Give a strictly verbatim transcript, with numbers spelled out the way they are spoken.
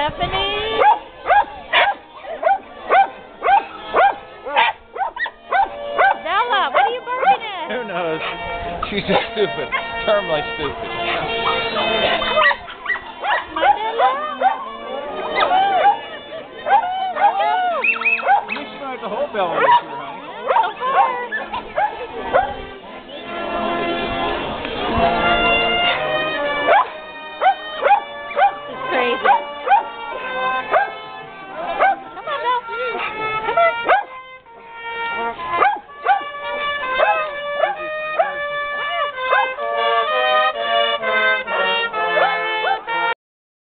Stephanie? Bella, what are you barking at? Who knows? She's just stupid. Terminally stupid.